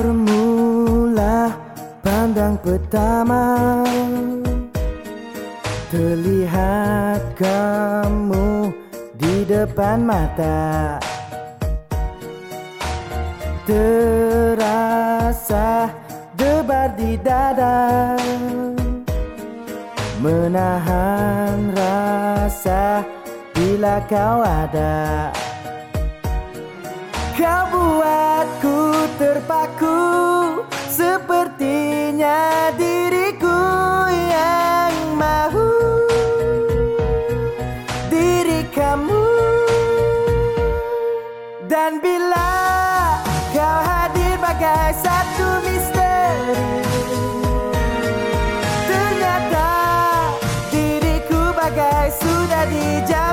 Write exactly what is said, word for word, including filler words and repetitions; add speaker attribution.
Speaker 1: Bermula pandang pertama, terlihat kamu di depan mata, terasa debar di dada, menahan rasa bila kau ada. Kau buatku terpaku, sepertinya diriku yang mahu diri kamu. Dan bila kau hadir bagai satu misteri, ternyata diriku bagai sudah dijauh.